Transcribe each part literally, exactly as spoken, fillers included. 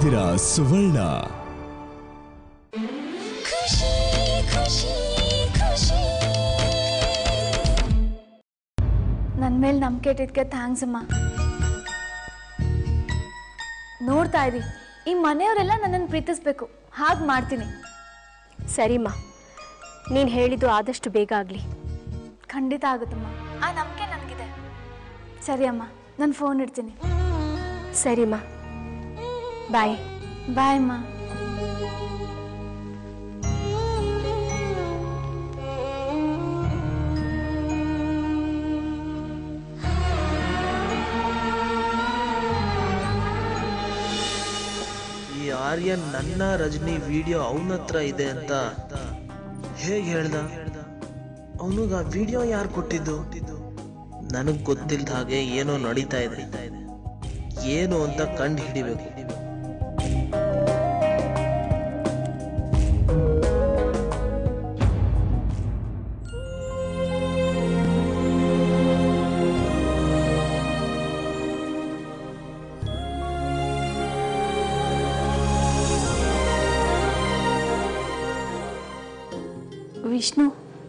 ನೋಡ್ತಿದ್ದೀರಾ ಸುವರ್ಣ. ನನ್ನ ಮೇಲೆ ನಂಬಿಕೆ ಇಟ್ಟಿದ್ದಕ್ಕೆ ಥ್ಯಾಂಕ್ಸ್ ಅಮ್ಮ. ನೋಡ್ತಾ ಇರಿ, ಈ ಮನೆಯವರೆಲ್ಲ ನನ್ನನ್ನು ಪ್ರೀತಿಸ್ಬೇಕು, ಹಾಗೆ ಮಾಡ್ತೀನಿ. ಸರಿಮ್ಮ, ನೀನು ಹೇಳಿದ್ದು ಆದಷ್ಟು ಬೇಗ ಆಗಲಿ. ಖಂಡಿತ ಆಗುತ್ತಮ್ಮ, ಆ ನಂಬಿಕೆ ನನಗಿದೆ. ಸರಿ ಅಮ್ಮ, ನಾನು ಫೋನ್ ಇಡ್ತೀನಿ. ಸರಿಮ್ಮ, ಬಾಯ್. ಬಾಯ್ ಅಮ್ಮ. ಆರ್ಯನ್ ನನ್ನ ರಜನಿ ವಿಡಿಯೋ ಅವನ ಹತ್ರ ಇದೆ ಅಂತ ಹೇಗೆ ಹೇಳ್ದ? ಅವನಿಗೆ ಆ ವಿಡಿಯೋ ಯಾರು ಕೊಟ್ಟಿದ್ದು? ನನಗ್ ಗೊತ್ತಿಲ್ದ ಹಾಗೆ ಏನೋ ನಡೀತಾ ಇದೆ. ಏನು ಅಂತ ಕಂಡು ಹಿಡಿಬೇಕು. ವಿಷ್ಣು,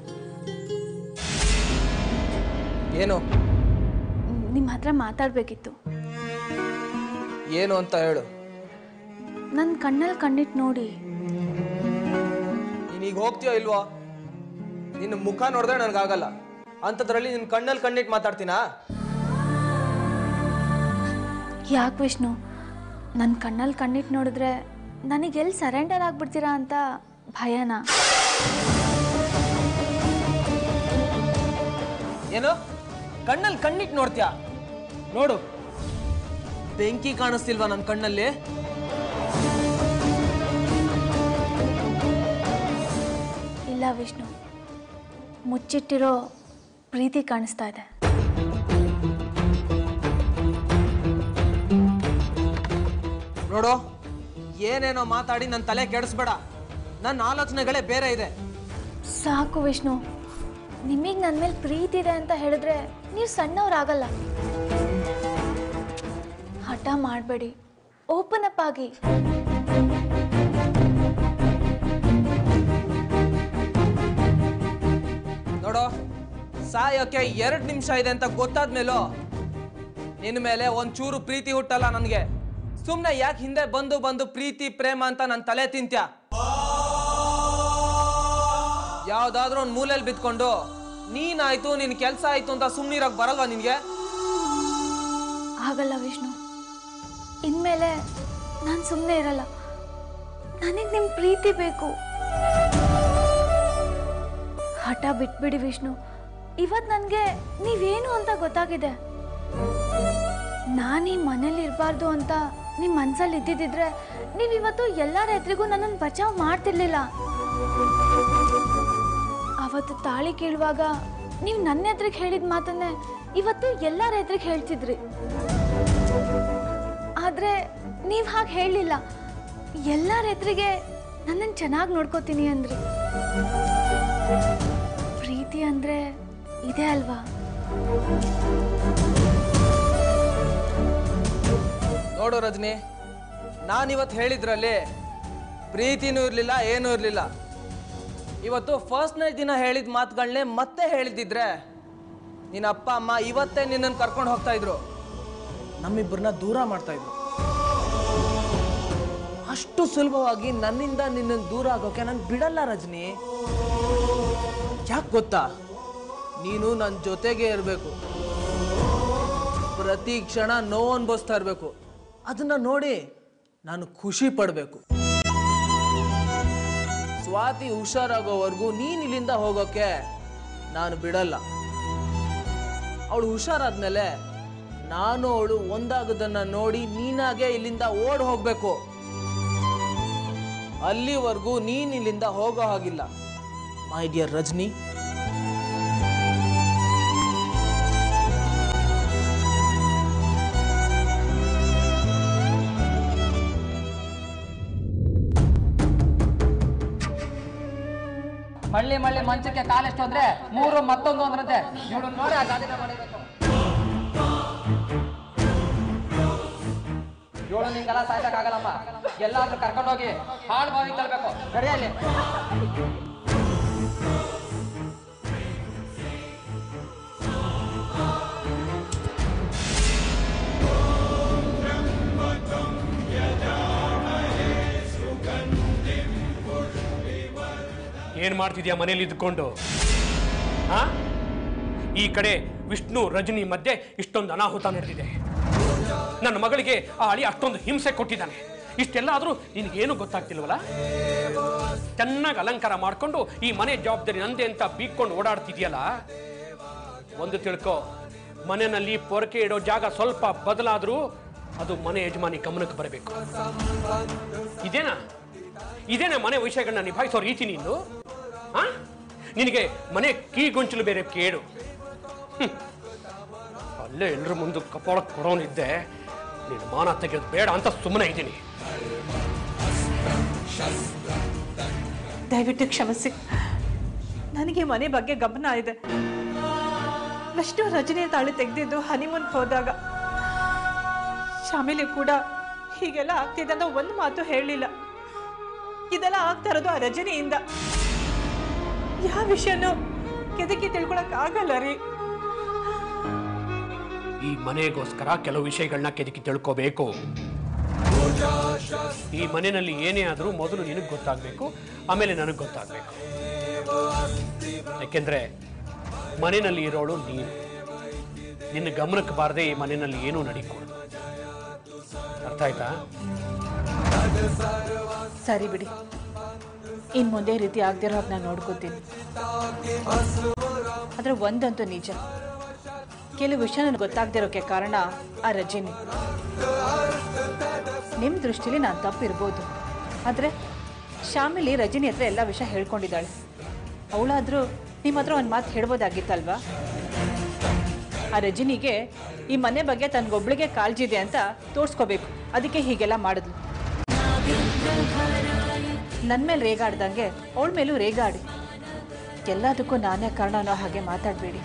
ಏನು? ನಿಮ್ಮ ಹತ್ರ ಮಾತಾಡಬೇಕಿತ್ತು. ಏನು ಅಂತ ಹೇಳು. ನನ್ನ ಕಣ್ಣಲ್ಲಿ ಕಣ್ಣಿಟ್ಟು ನೋಡಿ. ನೀನೀಗ ಹೋಗ್ತೀಯೋ ಇಲ್ವೋ? ನಿನ್ನ ಮುಖ ನೋಡಿದ್ರೆ ನನಗಾಗಲ್ಲ, ಅಂಥದ್ರಲ್ಲಿ ನಿನ್ನ ಕಣ್ಣಲ್ಲಿ ಕಣ್ಣಿಟ್ಟು ಮಾತಾಡ್ತೀನಾ? ಯಾಕೆ ವಿಷ್ಣು, ನನ್ನ ಕಣ್ಣಲ್ಲಿ ಕಣ್ಣಿಟ್ಟು ನೋಡಿದ್ರೆ ನನಗೆಲ್ಲಿ ಸರೆಂಡರ್ ಆಗ್ಬಿಡ್ತೀರಾ ಅಂತ ಭಯನಾ? ಏನು? ಕಣ್ಣಲ್ಲಿ ಕಣ್ಣಿಟ್ಟು ನೋಡ್ತೀಯಾ? ನೋಡು, ಬೆಂಕಿ ಕಾಣಿಸ್ತಿಲ್ವಾ ನನ್ನ ಕಣ್ಣಲ್ಲಿ? ಇಲ್ಲ ವಿಷ್ಣು, ಮುಚ್ಚಿಟ್ಟಿರೋ ಪ್ರೀತಿ ಕಾಣಿಸ್ತಾ ಇದೆ. ನೋಡು, ಏನೇನೋ ಮಾತಾಡಿ ನನ್ನ ತಲೆ ಕೆಡಿಸ್ಬೇಡ. ನನ್ನ ಆಲೋಚನೆಗಳೇ ಬೇರೆ ಇದೆ. ಸಾಕು ವಿಷ್ಣು, ನಿಮಗೆ ನನ್ನ ಮೇಲೆ ಪ್ರೀತಿ ಇದೆ ಅಂತ ಹೇಳಿದ್ರೆ ನೀವು ಸಣ್ಣವರಾಗಲ್ಲ. ಹಠ ಮಾಡಬೇಡಿ, ಓಪನ್ ಅಪ್ ಆಗಿ. ನೋಡು, ಸಾಯೋಕೆ ಎರಡು ನಿಮಿಷ ಇದೆ ಅಂತ ಗೊತ್ತಾದ್ಮೇಲೂ ನಿನ್ನ ಮೇಲೆ ಒಂಚೂರು ಪ್ರೀತಿ ಹುಟ್ಟಲ್ಲ ನನಗೆ. ಸುಮ್ಮನೆ ಯಾಕೆ ಹಿಂದೆ ಬಂದು ಬಂದು ಪ್ರೀತಿ ಪ್ರೇಮ ಅಂತ ನನ್ನ ತಲೆ ತಿಂತ್ಯಾ? ಯಾವ್ದಾದ್ರೂ ಒಂದು ಮೂಲೆಯಲ್ಲಿ ಬಿತ್ಕೊಂಡು ನೀನಾಯ್ತು ನಿನ್ ಕೆಲಸ ಆಯ್ತು ಅಂತ ಸುಮ್ಮನಿರಕ್ ಬರಲ್ವಾ ನಿನ್ಗೆ? ಆಗಲ್ಲ ವಿಷ್ಣು, ಇನ್ಮೇಲೆ ನಾನು ಸುಮ್ಮನೆ ಇರಲ್ಲ. ನನಗೆ ನಿಮ್ಮ ಪ್ರೀತಿ ಬೇಕು. ಹಠ ಬಿಟ್ಬಿಡಿ ವಿಷ್ಣು. ಇವತ್ತು ನನಗೆ ನೀವೇನು ಅಂತ ಗೊತ್ತಾಗಿದೆ. ನಾನು ಈ ಮನೇಲಿ ಇರಬಾರ್ದು ಅಂತ ನಿಮ್ಮ ಮನಸ್ಸಲ್ಲಿ ಇದ್ದಿದ್ದಿದ್ರೆ ನೀವಿವತ್ತು ಎಲ್ಲರ ಎದುರಿಗೂ ನನ್ನನ್ನು ಬಚಾವ್ ಮಾಡ್ತಿರ್ಲಿಲ್ಲ. ಅವತ್ತು ತಾಳಿ ಕೇಳುವಾಗ ನೀವು ನನ್ನ ಎದುರಿಗೆ ಹೇಳಿದ ಮಾತನ್ನೇ ಇವತ್ತು ಎಲ್ಲರ ಎದುರಿಗೆ ಹೇಳ್ತಿದ್ರಿ. ಆದರೆ ನೀವು ಹಾಗೆ ಹೇಳಲಿಲ್ಲ. ಎಲ್ಲರ ಎದುರಿಗೆ ನನ್ನನ್ನು ಚೆನ್ನಾಗಿ ನೋಡ್ಕೋತೀನಿ ಅಂದ್ರಿ. ಪ್ರೀತಿ ಅಂದರೆ ಇದೆ ಅಲ್ವಾ? ನೋಡು ರಜನಿ, ನಾನಿವತ್ತು ಹೇಳಿದ್ರಲ್ಲಿ ಪ್ರೀತಿನೂ ಇರಲಿಲ್ಲ, ಏನೂ ಇರಲಿಲ್ಲ. ಇವತ್ತು ಫಸ್ಟ್ ನೈಟ್ ದಿನ ಹೇಳಿದ ಮಾತುಗಳನ್ನೇ ಮತ್ತೆ ಹೇಳಿದ್ದಿದ್ರೆ ನಿನ್ನ ಅಪ್ಪ ಅಮ್ಮ ಇವತ್ತೇ ನಿನ್ನನ್ನು ಕರ್ಕೊಂಡು ಹೋಗ್ತಾ ಇದ್ರು, ನಮ್ಮಿಬ್ಬರನ್ನ ದೂರ ಮಾಡ್ತಾ ಇದ್ರು. ಅಷ್ಟು ಸುಲಭವಾಗಿ ನನ್ನಿಂದ ನಿನ್ನನ್ನು ದೂರ ಆಗೋಕೆ ನಾನು ಬಿಡಲ್ಲ ರಜನಿ. ಯಾಕೆ ಗೊತ್ತಾ? ನೀನು ನನ್ನ ಜೊತೆಗೆ ಇರಬೇಕು, ಪ್ರತಿ ಕ್ಷಣ ನೋವು ಅನುಭವಿಸ್ತಾ ಇರಬೇಕು. ಅದನ್ನ ನೋಡಿ ನಾನು ಖುಷಿ ಪಡಬೇಕು. ಸ್ವಾತಿ ಹುಷಾರಾಗೋವರೆಗೂ ನೀನ್ ಇಲ್ಲಿಂದ ಹೋಗೋಕೆ ನಾನು ಬಿಡಲ್ಲ. ಅವಳು ಹುಷಾರಾದ್ಮೇಲೆ ನಾನು ಅವಳು ಒಂದಾಗೋದನ್ನ ನೋಡಿ ನೀನಾಗೆ ಇಲ್ಲಿಂದ ಓಡ್ ಹೋಗ್ಬೇಕು. ಅಲ್ಲಿವರೆಗೂ ನೀನ್ ಇಲ್ಲಿಂದ ಹೋಗೋ ಹಾಗಿಲ್ಲ ಮೈ ಡಿಯರ್ ರಜನಿ. ಮಳ್ಳಿ ಮಳ್ಳಿ ಮಂಚಕ್ಕೆ ಕಾಲೆಷ್ಟು ಅಂದ್ರೆ ಮೂರು ಮತ್ತೊಂದು ಅಂದ್ರಂತೆ. ಇವಳು ನೋಡಿ ಆ ಗಾದಿನ ಮಾಡಿಬೇಕು. ಇವಳು ನಿಂಗೆಲ್ಲ ಸಾಯ್ಸಕ್ಕಾಗಲ್ಲಮ್ಮ. ಎಲ್ಲಾದ್ರೂ ಕರ್ಕೊಂಡೋಗಿ ಹಾಳು ಬಾವಿ ತರಬೇಕು. ಸರಿಯಲ್ಲಿ ಏನ್ ಮಾಡ್ತಿದ್ಯಾ ಮನೇಲಿ ಇದ್ಕೊಂಡು? ಆ ಈ ಕಡೆ ವಿಷ್ಣು ರಜನಿ ಮಧ್ಯೆ ಇಷ್ಟೊಂದು ಅನಾಹುತ ನಡೆದಿದೆ. ನನ್ನ ಮಗಳಿಗೆ ಆ ಅಳಿ ಅಷ್ಟೊಂದು ಹಿಂಸೆ ಕೊಟ್ಟಿದ್ದಾನೆ. ಇಷ್ಟೆಲ್ಲ ಆದ್ರೂ ನಿನಗೇನು ಗೊತ್ತಾಗ್ತಿಲ್ವಲ್ಲ? ಚೆನ್ನಾಗಿ ಅಲಂಕಾರ ಮಾಡ್ಕೊಂಡು ಈ ಮನೆ ಜವಾಬ್ದಾರಿ ನಂದೆ ಅಂತ ಬೀಕ್ಕೊಂಡು ಓಡಾಡ್ತಿದ್ಯಲ್ಲ. ಒಂದು ತಿಳ್ಕೊ, ಮನೆಯಲ್ಲಿ ಪೊರಕೆ ಇಡೋ ಜಾಗ ಸ್ವಲ್ಪ ಬದಲಾದ್ರೂ ಅದು ಮನೆ ಯಜಮಾನಿ ಗಮನಕ್ಕೆ ಬರಬೇಕು. ಇದೇನಾ ಇದೇನಾ ಮನೆ ವಿಷಯಗಳನ್ನ ನಿಭಾಯಿಸೋ ರೀತಿ ನೀನು? ಆ ನಿನಗೆ ಮನೆ ಕೀಗೊಂಚಲು ಬೇರೆ ಕೇಳು. ಅಲ್ಲೇ ಎಲ್ಲರ ಮುಂದೆ ಕಪಾಳ ಕೊಡೋನಿದ್ದೆ. ನೀನು ಮಾನ ತೆಗೆಯೋದು ಬೇಡ ಅಂತ ಸುಮ್ಮನೆ ಇದ್ದೀನಿ. ದಯವಿಟ್ಟು ಕ್ಷಮಿಸಿ. ನನಗೆ ಮನೆ ಬಗ್ಗೆ ಗಮನ ಇದೆ. ವಿಷ್ಣು ರಜನಿಯ ತಾಳಿ ತೆಗೆದಿದ್ದು ಹನಿಮೂನ್ ಹೋದಾಗ. ಶಾಮಿಲಿ ಕೂಡ ಹೀಗೆಲ್ಲ ಆಗ್ತಿದೆ ಅಂತ ಒಂದು ಮಾತು ಹೇಳಲಿಲ್ಲ. ಇದೆಲ್ಲ ಆಗ್ತಾ ಇರೋದು ಆ ರಜನಿಯಿಂದ. ಯಾವ ವಿಷಯನೂ ಕೆದಕಿ ತಿಳ್ಕೊಳಕ್ ಆಗಲ್ಲ ರೀ. ಈ ಮನೆಗೋಸ್ಕರ ಕೆಲವು ವಿಷಯಗಳನ್ನ ಕೆದಕಿ ತಿಳ್ಕೋಬೇಕು. ಈ ಮನೆಯಲ್ಲಿ ಏನೇ ಆದರೂ ಮೊದಲು ನಿನಗೆ ಗೊತ್ತಾಗಬೇಕು, ಆಮೇಲೆ ನನಗೆ ಗೊತ್ತಾಗಬೇಕು. ಯಾಕೆಂದ್ರೆ ಮನೆಯಲ್ಲಿ ಇರೋಳು ನೀನು. ನಿನ್ನ ಗಮನಕ್ಕೆ ಬಾರದೆ ಈ ಮನೆಯಲ್ಲಿ ಏನೂ ನಡೀಕೂಡದು. ಅರ್ಥ ಆಯ್ತಾ? ಸರಿ ಬಿಡಿ, ಇನ್ ಮುಂದೆ ರೀತಿ ಆಗದಿರೋ ಹಾಗೆ ನಾನು ನೋಡ್ಕೋತೀನಿ. ಆದ್ರೆ ಒಂದಂತೂ ನಿಜ, ಕೆಲವು ವಿಷಯ ನನಗೆ ಗೊತ್ತಾಗದಿರೋಕ್ಕೆ ಕಾರಣ ಆ ರಜನಿ. ನಿಮ್ಮ ದೃಷ್ಟಿಲಿ ನಾನು ತಪ್ಪಿರ್ಬೋದು, ಆದರೆ ಶಾಮಿಲಿ ರಜನಿ ಹತ್ರ ಎಲ್ಲ ವಿಷಯ ಹೇಳ್ಕೊಂಡಿದ್ದಾಳೆ. ಅವಳಾದರೂ ನಿಮ್ಮ ಹತ್ರ ಒಂದು ಮಾತು ಹೇಳ್ಬೋದಾಗಿತ್ತಲ್ವಾ? ಆ ರಜನಿಗೆ ಈ ಮನೆ ಬಗ್ಗೆ ತನಗೊಬ್ಳಿಗೆ ಕಾಳಜಿ ಇದೆ ಅಂತ ತೋರಿಸ್ಕೋಬೇಕು. ಅದಕ್ಕೆ ಹೀಗೆಲ್ಲ ಮಾಡಿದ್ಲು. ನನ್ನ ಮೇಲೆ ರೇಗಾಡ್ದಂಗೆ ಅವಳ ಮೇಲೂ ರೇಗಾಡಿ. ಎಲ್ಲದಕ್ಕೂ ನಾನೇ ಕಾರಣ ಅನ್ನೋ ಹಾಗೆ ಮಾತಾಡಬೇಡಿ.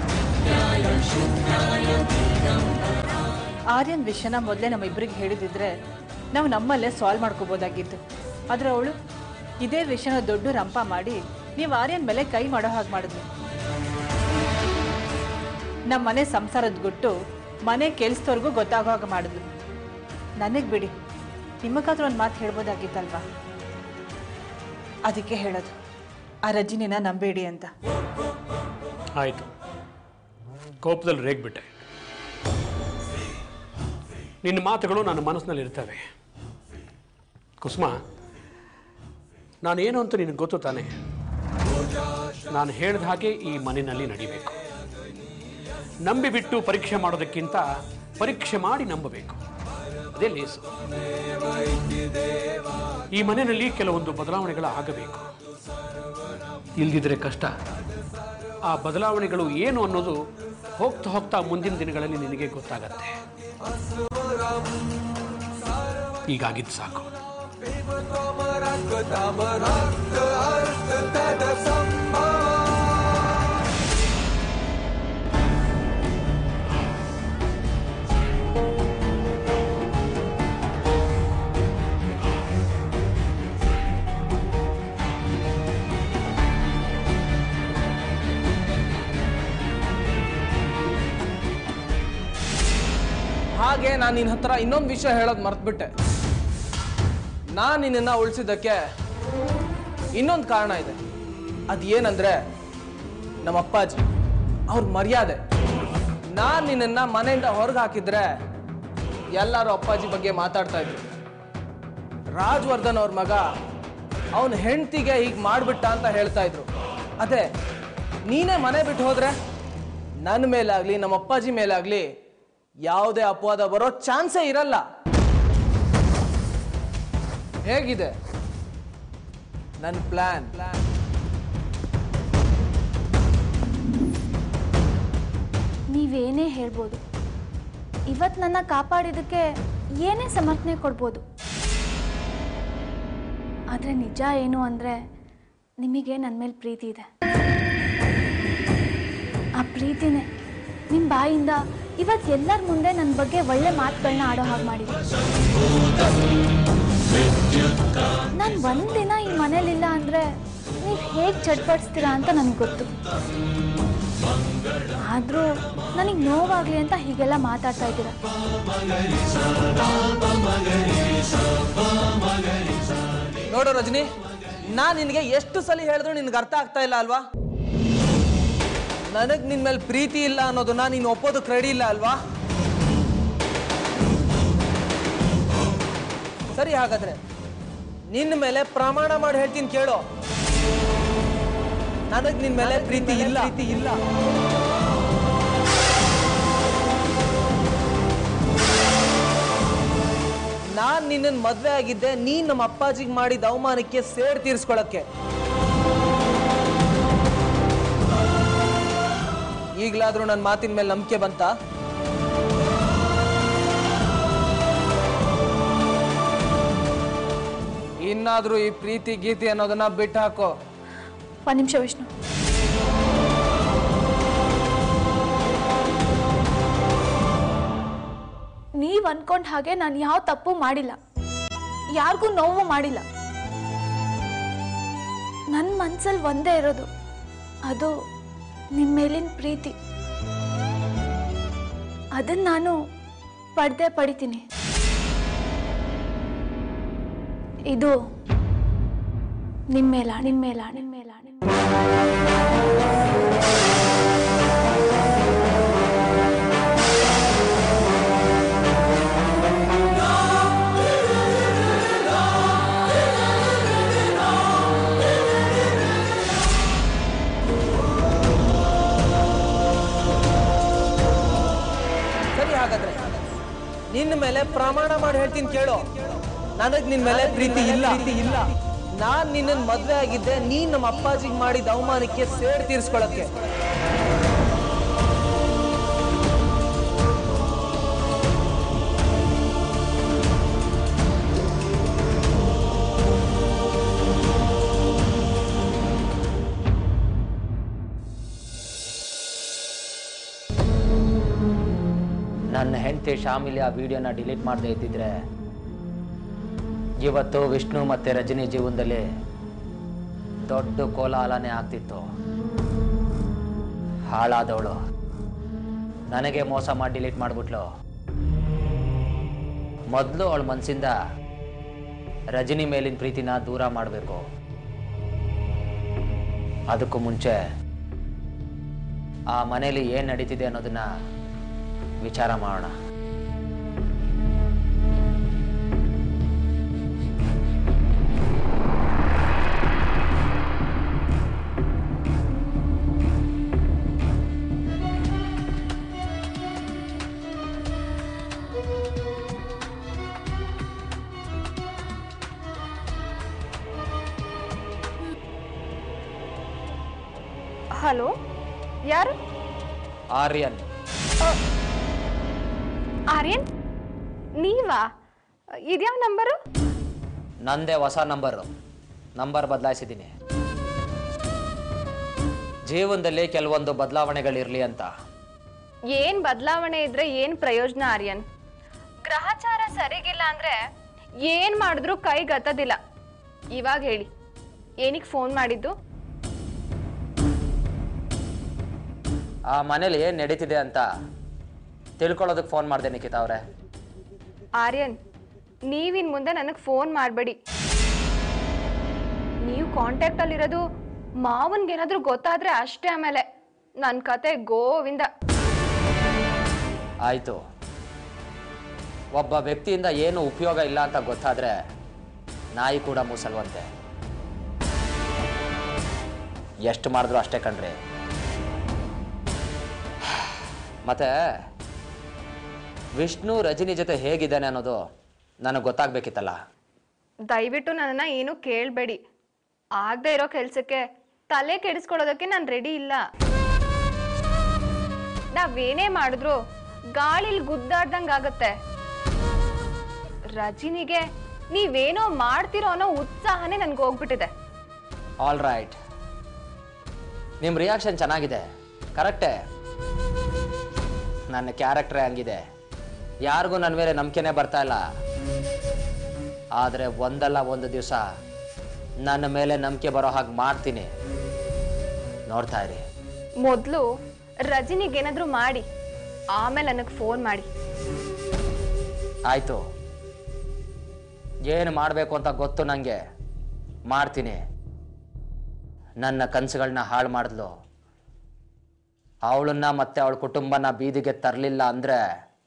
ಆರ್ಯನ್ ವಿಷಯನ ಮೊದಲೇ ನಮ್ಮ ಇಬ್ಬರಿಗೆ ಹೇಳಿದಿದ್ರೆ ನಾವು ನಮ್ಮಲ್ಲೇ ಸಾಲ್ವ್ ಮಾಡ್ಕೋಬೋದಾಗಿತ್ತು. ಆದರೆ ಅವಳು ಇದೇ ವಿಷಯನ ದೊಡ್ಡ ರಂಪ ಮಾಡಿ ನೀವು ಆರ್ಯನ್ ಮೇಲೆ ಕೈ ಮಾಡೋ ಹಾಗೆ ಮಾಡಿದ್ಲು. ನಮ್ಮ ಮನೆ ಸಂಸಾರದ ಗುಟ್ಟು ಮನೆ ಕೆಲ್ಸದವ್ರಿಗೂ ಗೊತ್ತಾಗೋ ಹಾಗೆ ಮಾಡಿದ್ಲು. ನನಗೆ ಬಿಡಿ, ನಿಮಗಾದ್ರೂ ಒಂದು ಮಾತು ಹೇಳ್ಬೋದಾಗಿತ್ತಲ್ವಾ? ಅದಕ್ಕೆ ಹೇಳೋದು, ಆ ರಜನಿನ ನಂಬೇಡಿ ಅಂತ. ಆಯಿತು, ಕೋಪದಲ್ಲಿ ರೇಗ್ಬಿಟ್ಟೆ. ನಿನ್ನ ಮಾತುಗಳು ನನ್ನ ಮನಸ್ಸಿನಲ್ಲಿ ಇರ್ತವೆ. ಕುಸುಮ, ನಾನೇನು ಅಂತ ನಿನಗೆ ಗೊತ್ತು ತಾನೆ. ನಾನು ಹೇಳಿದ ಹಾಗೆ ಈ ಮನೆಯಲ್ಲಿ ನಡಿಬೇಕು. ನಂಬಿ ಬಿಟ್ಟು ಪರೀಕ್ಷೆ ಮಾಡೋದಕ್ಕಿಂತ ಪರೀಕ್ಷೆ ಮಾಡಿ ನಂಬಬೇಕು, ಅದೇ ಲೇಸು. ಈ ಮನೆಯಲ್ಲಿ ಕೆಲವೊಂದು ಬದಲಾವಣೆಗಳು ಆಗಬೇಕು. ಇಲ್ದಿದ್ರೆ ಕಷ್ಟ. ಆ ಬದಲಾವಣೆಗಳು ಏನು ಅನ್ನೋದು ಹೋಗ್ತಾ ಹೋಗ್ತಾ ಮುಂದಿನ ದಿನಗಳಲ್ಲಿ ನಿನಗೆ ಗೊತ್ತಾಗತ್ತೆ. ಹೀಗಾಗಿದ್ದು ಸಾಕು. ಹಾಗೆ ನಾನು ನಿನ್ನ ಹತ್ರ ಇನ್ನೊಂದು ವಿಷಯ ಹೇಳೋದು ಮರ್ತ್ಬಿಟ್ಟೆ. ನಾನು ನಿನ್ನನ್ನು ಉಳಿಸಿದ್ದಕ್ಕೆ ಇನ್ನೊಂದು ಕಾರಣ ಇದೆ. ಅದು ಏನಂದ್ರೆ ನಮ್ಮ ಅಪ್ಪಾಜಿ ಅವ್ರ ಮರ್ಯಾದೆ. ನಾನು ನಿನ್ನನ್ನು ಮನೆಯಿಂದ ಹೊರಗೆ ಹಾಕಿದ್ರೆ ಎಲ್ಲರೂ ಅಪ್ಪಾಜಿ ಬಗ್ಗೆ ಮಾತಾಡ್ತಾ ಇದ್ರು. ರಾಜವರ್ಧನ್ ಅವ್ರ ಮಗ ಅವನ ಹೆಂಡತಿಗೆ ಹೀಗೆ ಮಾಡಿಬಿಟ್ಟ ಅಂತ ಹೇಳ್ತಾ ಇದ್ರು. ಅದೇ ನೀನೇ ಮನೆ ಬಿಟ್ಟು ಹೋದ್ರೆ ನನ್ನ ಮೇಲಾಗ್ಲಿ ನಮ್ಮ ಅಪ್ಪಾಜಿ ಮೇಲಾಗ್ಲಿ ಯಾವುದೇ ಅಪವಾದ ಬರೋ ಚಾನ್ಸೇ ಇರಲ್ಲ. ಹೇಗಿದೆ ನನ್ನ ಪ್ಲಾನ್? ನೀವೇನೇ ಹೇಳ್ಬೋದು, ಇವತ್ತು ನನ್ನ ಕಾಪಾಡಿದ್ದಕ್ಕೆ ಏನೇ ಸಮರ್ಥನೆ ಕೊಡ್ಬೋದು. ಆದರೆ ನಿಜ ಏನು ಅಂದರೆ ನಿಮಗೆ ನನ್ನ ಮೇಲೆ ಪ್ರೀತಿ ಇದೆ. ಆ ಪ್ರೀತಿನೇ ನಿಮ್ಮ ಬಾಯಿಂದ ಇವತ್ತು ಎಲ್ಲರ ಮುಂದೆ ನನ್ನ ಬಗ್ಗೆ ಒಳ್ಳೆ ಮಾತುಗಳನ್ನ ಆಡೋ ಹಾಗೆ ಮಾಡಿದೆ. ನಾನು ಒಂದಿನ ಈ ಮನೇಲಿಲ್ಲ ಅಂದರೆ ನೀವು ಹೇಗೆ ಚಡ್ಪಡಿಸ್ತೀರಾ ಅಂತ ನನಗೆ ಗೊತ್ತು. ಆದರೂ ನನಗೆ ನೋವಾಗಲಿ ಅಂತ ಹೀಗೆಲ್ಲ ಮಾತಾಡ್ತಾ ಇದ್ದೀರ. ನೋಡು ರಜನಿ, ನಾನು ನಿನಗೆ ಎಷ್ಟು ಸಲ ಹೇಳಿದ್ರು ನಿನ್ಗೆ ಅರ್ಥ ಆಗ್ತಾ ಇಲ್ಲ ಅಲ್ವಾ? ನನಗೆ ನಿನ್ನ ಮೇಲೆ ಪ್ರೀತಿ ಇಲ್ಲ ಅನ್ನೋದನ್ನ ನೀನು ಒಪ್ಪೋದಕ್ಕೆ ರೆಡಿ ಇಲ್ಲ ಅಲ್ವಾ? ಸರಿ, ಹಾಗಾದ್ರೆ ನಿನ್ನ ಮೇಲೆ ಪ್ರಮಾಣ ಮಾಡಿ ಹೇಳ್ತೀನಿ ಕೇಳು. ನನಗೆ ನಿನ್ನ ಮೇಲೆ ಪ್ರೀತಿ ಇಲ್ಲ ಇಲ್ಲ ನಾನ್ ನಿನ್ನನ್ನು ಮದ್ವೆ ಆಗಿದ್ದೆ ನೀನ್ ನಮ್ಮ ಅಪ್ಪಾಜಿಗೆ ಮಾಡಿದ ಅವಮಾನಕ್ಕೆ ಸೇಡ್ ತೀರಿಸ್ಕೊಳಕ್ಕೆ. ಈಗಲಾದ್ರೂ ನನ್ನ ಮಾತಿನ ಮೇಲೆ ನಂಬಿಕೆ ಬಂತ? ಇನ್ನಾದ್ರೂ ಈ ಪ್ರೀತಿ ಗೀತಿ ಅನ್ನೋದನ್ನ ಬಿಟ್ಟು ಹಾಕೋ. ಒಂದು ನಿಮಿಷ ವಿಷ್ಣು. ನೀವು ಅನ್ಕೊಂಡ ಹಾಗೆ ನಾನು ಯಾವ ತಪ್ಪು ಮಾಡಿಲ್ಲ, ಯಾರಿಗೂ ನೋವು ಮಾಡಿಲ್ಲ. ನನ್ನ ಮನ್ಸಲ್ಲಿ ಒಂದೇ ಇರೋದು, ಅದು ನಿಮ್ಮ ಮೇಲಿನ ಪ್ರೀತಿ. ಅದನ್ನ ನಾನು ಪಡೆದೇ ಪಡಿತೀನಿ. ಇದು ನಿಮ್ಮ ಮೇಲ ನಿಮ್ಮ ಮೇಲ ನಿಮ್ಮ ಮೇಲ ನಿಮ್ಮ ನಿನ್ನ ಮೇಲೆ ಪ್ರಮಾಣ ಮಾಡಿ ಹೇಳ್ತೀನಿ ಕೇಳು. ನನಗೆ ನಿನ್ನ ಮೇಲೆ ಪ್ರೀತಿ ಇಲ್ಲ ಇಲ್ಲ ನಾನ್ ನಿನ್ನನ್ನು ಮದ್ವೆ ಆಗಿದ್ದೆ ನೀನ್ ನಮ್ಮ ಅಪ್ಪಾಜಿಗೆ ಮಾಡಿದ ಅವಮಾನಕ್ಕೆ ಸೇಡ್ ತೀರಿಸ್ಕೊಳಕ್ಕೆ. ನನ್ನ ಹೆಂಡತಿ ಶಾಮಿಲಿ ಆ ವಿಡಿಯೋನ ಡಿಲೀಟ್ ಮಾಡದೇ ಇದ್ದಿದ್ರೆ ಇವತ್ತು ವಿಷ್ಣು ಮತ್ತು ರಜನಿ ಜೀವನದಲ್ಲಿ ದೊಡ್ಡ ಕೋಲಾಹಲನೇ ಆಗ್ತಿತ್ತು. ಹಾಳಾದವಳು ನನಗೆ ಮೋಸ ಮಾಡಿ ಡಿಲೀಟ್ ಮಾಡಿಬಿಟ್ಲು. ಮೊದಲು ಅವಳ ಮನಸ್ಸಿಂದ ರಜನಿ ಮೇಲಿನ ಪ್ರೀತಿನ ದೂರ ಮಾಡಬೇಕು. ಅದಕ್ಕೂ ಮುಂಚೆ ಆ ಮನೇಲಿ ಏನು ನಡೀತಿದೆ ಅನ್ನೋದನ್ನ ವಿಚಾರ ಮಾಡೋಣ. ಹಲೋ, ಯಾರು? ಆರ್ಯನ್. ಆರ್ಯನ್, ನೀವಾ? ಇದ್ಯಾವ ನಂಬರು? ನಂದೇ ಹೊಸ ನಂಬರು. ನಂಬರ್ ಬದಲಾಯಿಸಿದ್ದೀನಿ. ಜೀವನದಲ್ಲಿ ಕೆಲವೊಂದು ಬದಲಾವಣೆಗಳಿರಲಿ ಅಂತ. ಏನ್ ಬದಲಾವಣೆ ಇದ್ರೆ ಏನ್ ಪ್ರಯೋಜನ ಆರ್ಯನ್? ಗ್ರಹಚಾರ ಸರಿಗಿಲ್ಲ ಅಂದ್ರೆ ಏನ್ ಮಾಡಿದ್ರು ಕೈಗತ್ತದಿಲ್ಲ. ಇವಾಗ ಹೇಳಿ, ಏನಿಗೆ ಫೋನ್ ಮಾಡಿದ್ದು? ಆ ಮನೇಲಿ ಏನು ನಡೀತಿದೆ ಅಂತ ತಿಳ್ಕೊಳ್ಳೋದಕ್ಕೆ ಫೋನ್ ಮಾಡಿದೆ ನಿಖಿತಾ ಅವರೇ. ಆರ್ಯನ್, ನೀವಿನ್ ಮುಂದೆ ನನಗೆ ಫೋನ್ ಮಾಡಬೇಡಿ. ನೀವು ಕಾಂಟ್ಯಾಕ್ಟ್ ಅಲ್ಲಿರೋದು ಮಾವನ್ಗೇನಾದ್ರೂ ಗೊತ್ತಾದ್ರೆ ಅಷ್ಟೇ. ಆಮೇಲೆ ನನ್ನ ಕತೆ ಗೋವಿಂದ. ಆಯಿತು, ಒಬ್ಬ ವ್ಯಕ್ತಿಯಿಂದ ಏನು ಉಪಯೋಗ ಇಲ್ಲ ಅಂತ ಗೊತ್ತಾದ್ರೆ ನಾಯಿ ಕೂಡ ಮೂಸಲ್ವಂತೆ. ಎಷ್ಟು ಮಾಡಿದ್ರು ಅಷ್ಟೇ ಕಣ್ರಿ. ಮತ್ತೆ ವಿಷ್ಣು ರಜನಿ ಜೊತೆ ಹೇಗಿದ್ದಾನೆ ಅನ್ನೋದು ನನಗೆ ಗೊತ್ತಾಗಬೇಕಿತ್ತಲ್ಲ. ದಯವಿಟ್ಟು ನನ್ನನ್ನು ಏನು ಕೇಳಬೇಡಿ. ಆಗದೆ ಇರೋ ಕೆಲಸಕ್ಕೆ ತಲೆ ಕೆಡಿಸ್ಕೊಳ್ಳೋದಕ್ಕೆ ನಾನು ರೆಡಿ ಇಲ್ಲ. ನಾವೇನೇ ಮಾಡಿದ್ರು ಗಾಳಿಲಿ ಗುದ್ದಾಡ್ದಂಗೆ ಆಗುತ್ತೆ. ರಜನಿಗೆ ನೀವೇನೋ ಮಾಡ್ತಿರೋ ಅನ್ನೋ ಉತ್ಸಾಹನೇ ನನಗೆ ಹೋಗ್ಬಿಟ್ಟಿದೆ. ಆಲ್ ರೈಟ್, ನಿಮ್ಮ ರಿಯಾಕ್ಷನ್ ಚೆನ್ನಾಗಿದೆ, ಕರೆಕ್ಟೇ. ನನ್ನ ಕ್ಯಾರೆಕ್ಟ್ರೇ ಹಂಗಿದೆ. ಯಾರಿಗೂ ನನ್ನ ಮೇಲೆ ನಂಬಿಕೆನೇ ಬರ್ತಾ ಇಲ್ಲ. ಆದರೆ ಒಂದಲ್ಲ ಒಂದು ದಿವಸ ನನ್ನ ಮೇಲೆ ನಂಬಿಕೆ ಬರೋ ಹಾಗೆ ಮಾಡ್ತೀನಿ, ನೋಡ್ತಾ ಇರಿ. ಮೊದಲು ರಜನಿಗೇನಾದರೂ ಮಾಡಿ ಆಮೇಲೆ ನನಗೆ ಫೋನ್ ಮಾಡಿ. ಆಯಿತು, ಏನು ಮಾಡಬೇಕು ಅಂತ ಗೊತ್ತು ನನಗೆ, ಮಾಡ್ತೀನಿ. ನನ್ನ ಕನಸುಗಳನ್ನ ಹಾಳು ಮಾಡಿದ್ಲು, ಅವಳನ್ನ ಮತ್ತೆ ಅವಳ ಕುಟುಂಬನ ಬೀದಿಗೆ ತರಲಿಲ್ಲ ಅಂದರೆ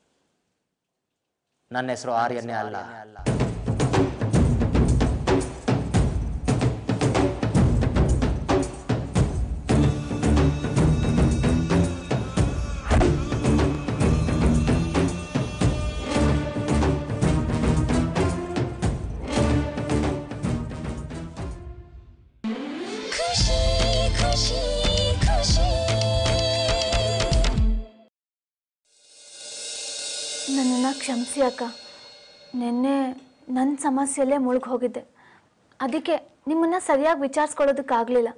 ನನ್ನ ಹೆಸರು ಆರ್ಯನ್ನೇ ಅಲ್ಲ. ನನ್ನನ್ನು ಕ್ಷಮಿಸಿ ಅಕ್ಕ. ನಿನ್ನೆ ನನ್ನ ಸಮಸ್ಯೆಯಲ್ಲೇ ಮುಳುಗಿ ಹೋಗಿದ್ದೆ, ಅದಕ್ಕೆ ನಿಮ್ಮನ್ನು ಸರಿಯಾಗಿ ವಿಚಾರಿಸ್ಕೊಳ್ಳೋದಕ್ಕಾಗಲಿಲ್ಲ.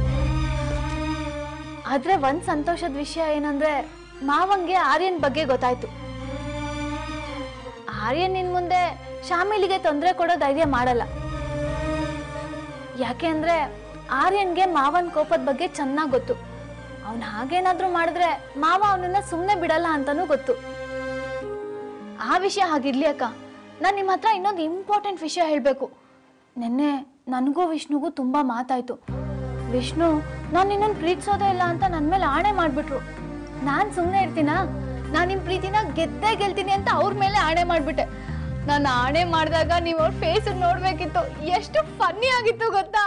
ಆದರೆ ಒಂದು ಸಂತೋಷದ ವಿಷಯ ಏನಂದರೆ ಮಾವಂಗೆ ಆರ್ಯನ್ ಬಗ್ಗೆ ಗೊತ್ತಾಯ್ತು. ಆರ್ಯನ್ ಇನ್ನು ಮುಂದೆ ಶಾಮಿಲಿಗೆ ತೊಂದರೆ ಕೊಡೋ ಧೈರ್ಯ ಮಾಡಲ್ಲ. ಯಾಕೆ ಅಂದರೆ ಆರ್ಯನ್ಗೆ ಮಾವನ ಕೋಪದ ಬಗ್ಗೆ ಚೆನ್ನಾಗಿ ಗೊತ್ತು. ಅವನು ಹಾಗೇನಾದರೂ ಮಾಡಿದ್ರೆ ಮಾವ ಅವನನ್ನು ಸುಮ್ಮನೆ ಬಿಡಲ್ಲ ಅಂತಲೂ ಗೊತ್ತು. ಆ ವಿಷಯ ಹಾಗಿರ್ಲಿ ಅಕ್ಕ. ನಾನು ನಿಮ್ಮ ಹತ್ರ ಇನ್ನೊಂದು ಇಂಪಾರ್ಟೆಂಟ್ ವಿಷಯ ಹೇಳಬೇಕು. ನಿನ್ನೆ ನನಗೂ ವಿಷ್ಣುಗೂ ತುಂಬ ಮಾತಾಯಿತು. ವಿಷ್ಣು ನಾನು ನಿನ್ನನ್ನು ಪ್ರೀತಿಸೋದೇ ಇಲ್ಲ ಅಂತ ನನ್ನ ಮೇಲೆ ಆಣೆ ಮಾಡಿಬಿಟ್ರು. ನಾನು ಸುಮ್ಮನೆ ಇರ್ತೀನಾ? ನಾನು ನಿಮ್ಮ ಪ್ರೀತಿನ ಗೆದ್ದೇ ಗೆಲ್ತೀನಿ ಅಂತ ಅವ್ರ ಮೇಲೆ ಆಣೆ ಮಾಡಿಬಿಟ್ಟೆ. ನಾನು ಆಣೆ ಮಾಡಿದಾಗ ನೀವು ಅವ್ರ ಫೇಸ್ ನೋಡಬೇಕಿತ್ತು. ಎಷ್ಟು ಫನ್ನಿ ಆಗಿತ್ತು ಗೊತ್ತಾ?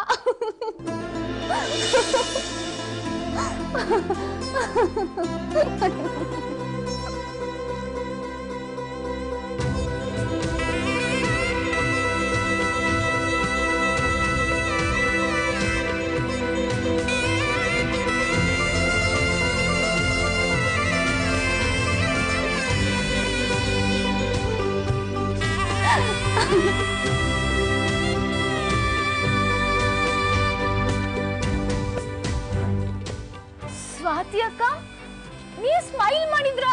ಸ್ವಾತಿ ಅಕ್ಕ, ನೀವು ಸ್ಮೈಲ್ ಮಾಡಿದ್ರ?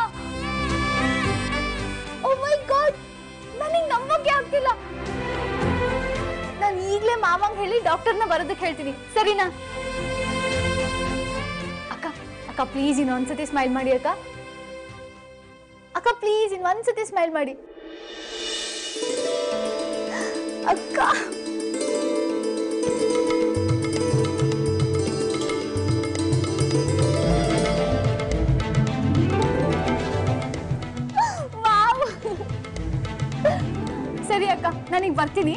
ಓ ಮೈ ಗಾಡ್, ನನಗೆ ನಂಬಕ್ಕೆ ಆಗ್ತಿಲ್ಲ. ನಾನು ಈಗಲೇ ಮಾವಂಗ್ ಹೇಳಿ ಡಾಕ್ಟರ್ನ ಬರೋದಕ್ಕೆ ಹೇಳ್ತೀನಿ, ಸರಿನಾ? ಅಕ್ಕ ಅಕ್ಕ ಪ್ಲೀಸ್ ಇನ್ನೊಂದ್ಸತಿ ಸ್ಮೈಲ್ ಮಾಡಿ ಅಕ್ಕ. ಅಕ್ಕ ಪ್ಲೀಸ್ ಇನ್ನೊಂದ್ಸತಿ ಸ್ಮೈಲ್ ಮಾಡಿ ಅಕ್ಕ. ಸರಿ ಅಕ್ಕ, ನಾನೀಗ ಬರ್ತೀನಿ.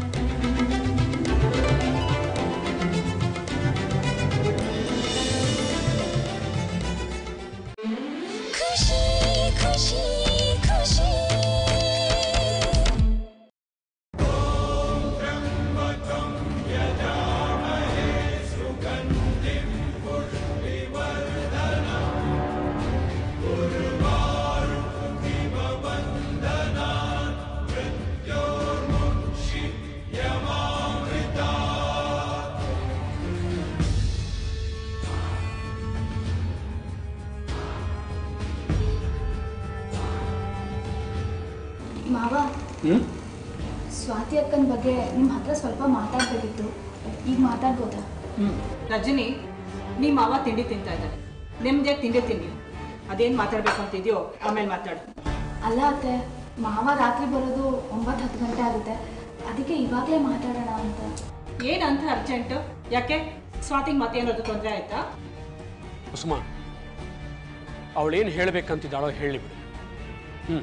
ಮಾವ, ಸ್ವಾತಿ ಅಕ್ಕನ ಬಗ್ಗೆ ನಿಮ್ಮ ಹತ್ರ ಸ್ವಲ್ಪ ಮಾತಾಡಬೇಕಿತ್ತು. ಈಗ ಮಾತಾಡ್ಬೋದಾ? ಹ್ಞೂ ರಜನಿ, ನಿಮ್ಮ ಮಾವ ತಿಂಡಿ ತಿಂತಾ ಇದ್ದಾರೆ. ನೆಮ್ಮದಿಯಾಗಿ ತಿಂಡಿ ತಿನ್ನಿ. ಅದೇನು ಮಾತಾಡಬೇಕು ಅಂತಿದೆಯೋ ಆಮೇಲೆ ಮಾತಾಡು. ಅಲ್ಲ ಅತ್ತೆ, ಮಾವ ರಾತ್ರಿ ಬರೋದು ಒಂಬತ್ತು ಹತ್ತು ಗಂಟೆ ಆಗುತ್ತೆ. ಅದಕ್ಕೆ ಇವಾಗಲೇ ಮಾತಾಡೋಣ ಅಂತ. ಏನಂತ ಅರ್ಜೆಂಟು? ಯಾಕೆ ಸ್ವಾತಿಗೆ ಮತ್ತೇನಾದ್ರು ತೊಂದರೆ ಆಯ್ತಾ? ಕುಸುಮ, ಅವಳೇನು ಹೇಳಬೇಕಂತಿದ್ದಾಳೋ ಹೇಳಿಬಿಡು. ಹ್ಞೂ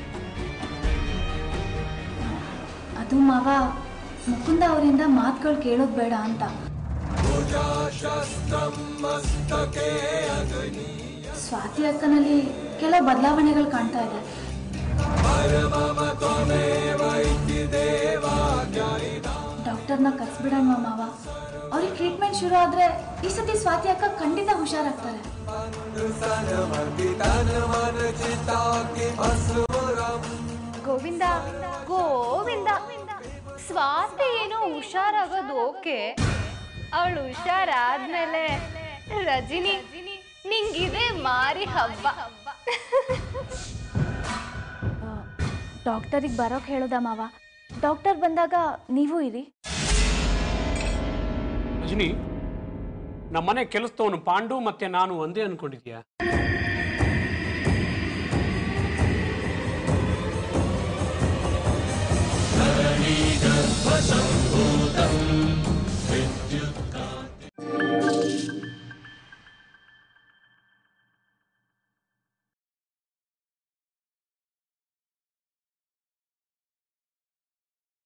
ಅದು ಮಾವ, ಮುಕುಂದ ಅವರಿಂದ ಮಾತುಗಳು ಕೇಳೋದು ಬೇಡ ಅಂತ. ಸ್ವಾತಿ ಅಕ್ಕನಲ್ಲಿ ಕೆಲವು ಬದಲಾವಣೆಗಳು ಕಾಣ್ತಾ ಇದೆ. ಡಾಕ್ಟರ್ನ ಕರ್ಸ್ಬಿಡೋಣ ಮಾವ. ಅವ್ರಿಗೆ ಟ್ರೀಟ್ಮೆಂಟ್ ಶುರು ಆದ್ರೆ ಈ ಸತಿ ಸ್ವಾತಿ ಅಕ್ಕ ಖಂಡಿತ ಹುಷಾರಾಗ್ತಾರೆ. ಗೋವಿಂದ ಗೋವಿಂದ, ಸ್ವಾತಿ ಏನೋ ಹುಷಾರಾಗೋದು ಓಕೆ. ಅವಳು ಹುಷಾರಾದ್ಮೇಲೆ ರಜನಿ ನಿಂಗಿದೆ ಮಾರಿ ಹಬ್ಬ. ಡಾಕ್ಟರಿಗೆ ಬರೋಕೆ ಹೇಳೋದ ಮಾವ? ಡಾಕ್ಟರ್ ಬಂದಾಗ ನೀವು ಇರಿ. ರಜನಿ, ನಮ್ಮನೆ ಕೆಲಸದವನು ಪಾಂಡು ಮತ್ತೆ ನಾನು ಒಂದೇ ಅನ್ಕೊಂಡಿದ್ಯಾ? ಧರಣಿ ಗರ್ಭ ಸಂಭೂತಂ